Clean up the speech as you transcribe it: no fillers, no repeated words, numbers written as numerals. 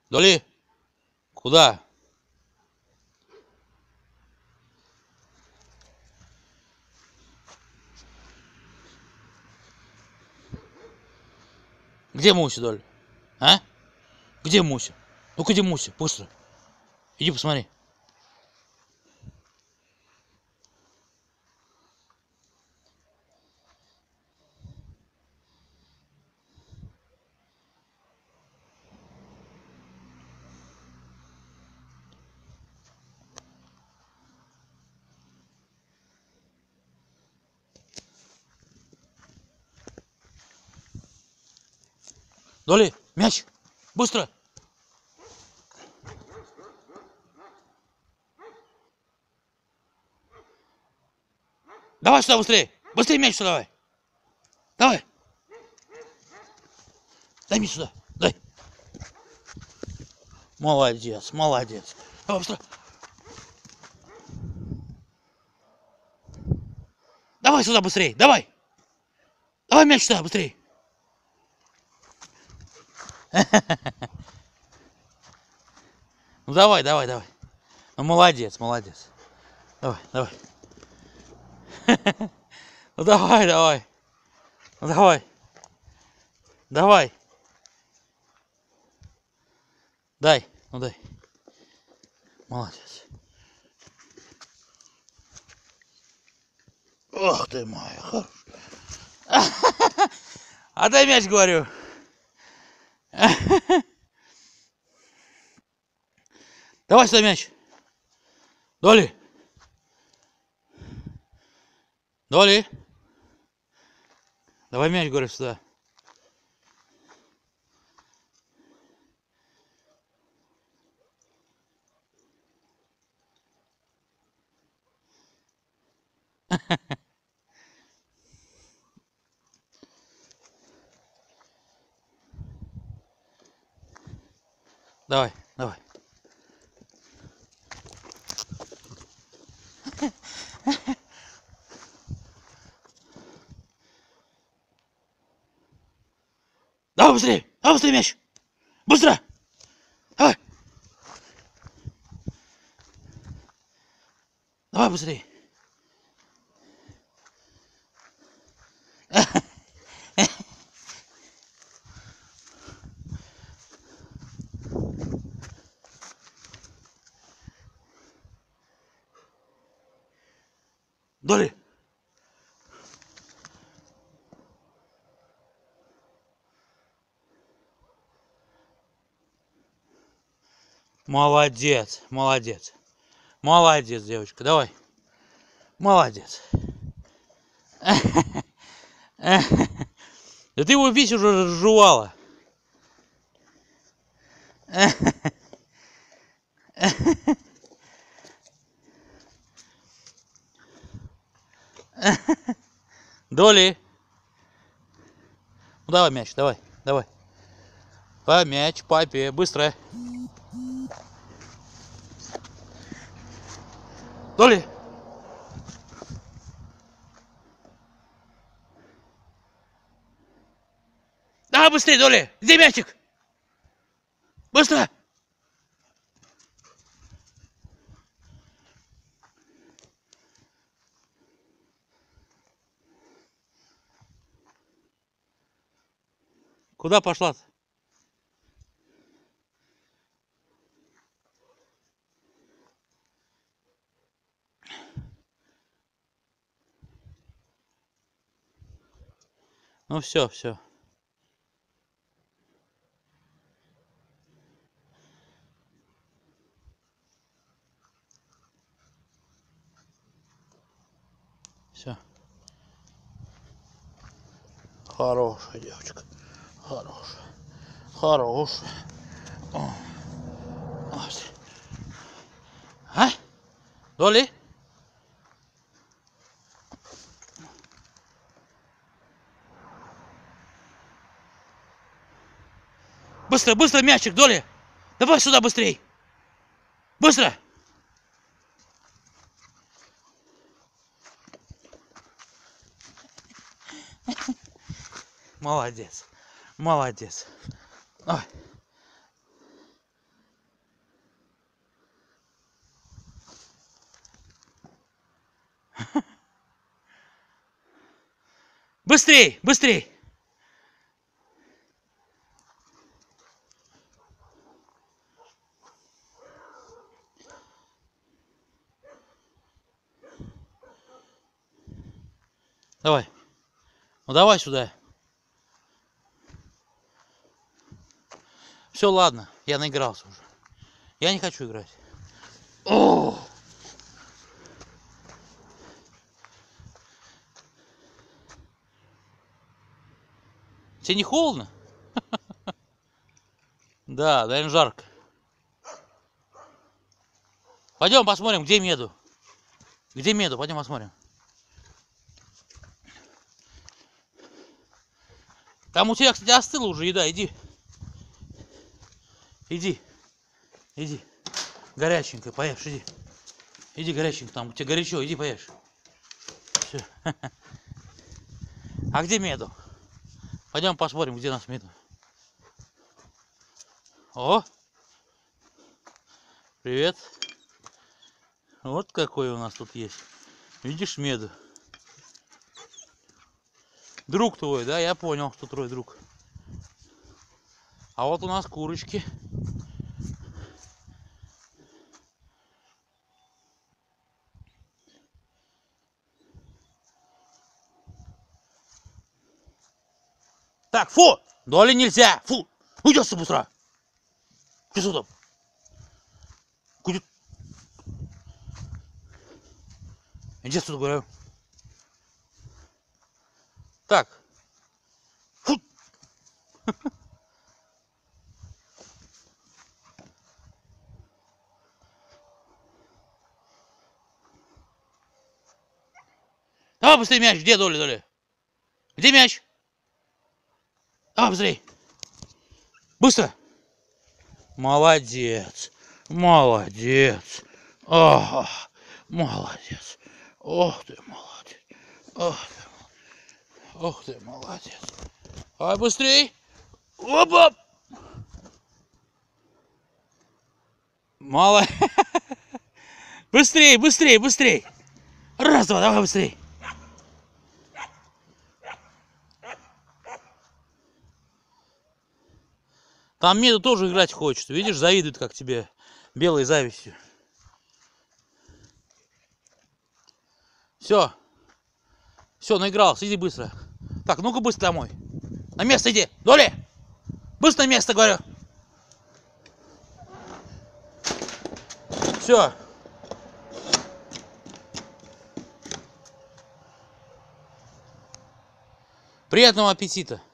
Доли, куда? Где Муся, Доля? А? Где Муся? Ну-ка, где Муся? Быстро. Иди посмотри. Доли, мяч! Быстро! Давай сюда быстрее! Быстрее мяч сюда давай! Давай! Дай мне сюда! Дай! Молодец, молодец! Давай быстро! Давай сюда быстрее! Давай! Давай мяч сюда быстрее! Ну давай, давай, давай! Ну молодец, молодец! Давай, давай! Ну давай, давай! Ну давай! Давай! Дай, ну дай! Молодец! Ох ты мой, хорош! Отдай мяч, говорю! Давай сюда мяч! Доли! Доли! Давай мяч, говорю, сюда! Давай, давай. Давай быстрее! Давай быстрее мяч! Быстро! Давай! Давай быстрее! Доли! Молодец, молодец. Молодец, девочка, давай. Молодец. Да ты его весь уже разжевала. Доли. Ну давай мяч, давай, давай. По мяч, папе, быстро. Доли. Давай быстрее, Доли. Где мячик? Быстро. Куда пошла-то? Ну все, все. Все. Хорошая девочка. Хорошая. Хорошая. А? Доли? Быстро, быстро мячик, Доли! Давай сюда быстрей! Быстро! Молодец. Молодец. Ой. Быстрей, быстрей. Давай. Ну давай сюда. Все, ладно, я наигрался уже. Я не хочу играть. О! Тебе не холодно? Да, наверное, жарко. Пойдем посмотрим, где меду. Где меду? Пойдем посмотрим. Там у тебя, кстати, остыла уже еда. Иди. Иди. Иди. Горяченькая, поешь, иди. Иди горяченькая, там у тебя горячо, иди поешь. Все. А где меду? Пойдем посмотрим, где у нас меду. О! Привет. Вот какой у нас тут есть. Видишь меду? Друг твой, да? Я понял, что твой друг. А вот у нас курочки. Так, фу! Доли нельзя! Фу! Уйди отсюда быстро! Ты что там? Куда? Иди отсюда, говорю. Так. Фу! Давай быстрее мяч! Где Доля, Доля? Где мяч? Давай быстрее! Быстро! Молодец! Молодец! Ох, молодец! Ох ты молодец! Ох ты молодец! Давай быстрей! Оп-оп! Молодец! Быстрей, быстрей, быстрей! Раз, два, давай быстрей! Там Меду тоже играть хочет. Видишь, завидует, как тебе белой завистью. Все. Все, наигрался. Иди быстро. Так, ну-ка быстро домой. На место иди. Доля! Быстро на место, говорю. Все. Приятного аппетита.